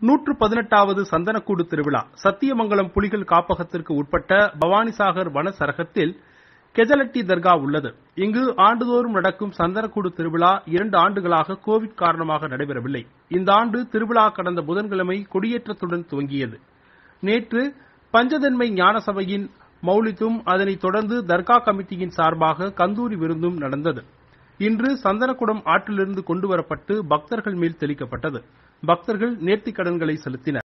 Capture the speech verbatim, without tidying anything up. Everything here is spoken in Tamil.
நூற்று பதினெட்டாவது சந்தனக்கூடு திருவிழா சத்தியமங்கலம் புலிகள் காப்பகத்திற்கு உட்பட்ட பவானிசாகர் வன சரகத்தில் கெஜலட்டி தர்கா உள்ளது. இங்கு ஆண்டுதோறும் நடக்கும் சந்தனக்கூடு திருவிழா இரண்டு ஆண்டுகளாக கோவிட் காரணமாக நடைபெறவில்லை. இந்த ஆண்டு திருவிழா கடந்த புதன்கிழமை கொடியேற்றத்துடன் துவங்கியது. நேற்று பஞ்சதன்மை ஞான சபையின் மௌலிதும் அதனைத் தொடர்ந்து தர்கா கமிட்டியின் சார்பாக கந்தூரி விருந்தும் நடந்தது. இன்று சந்தனக்குடம் ஆற்றிலிருந்து கொண்டுவரப்பட்டு பக்தர்கள் மேல் தெளிக்கப்பட்டது. பக்தர்கள் நேர்த்திக் கடன்களை செலுத்தினர்.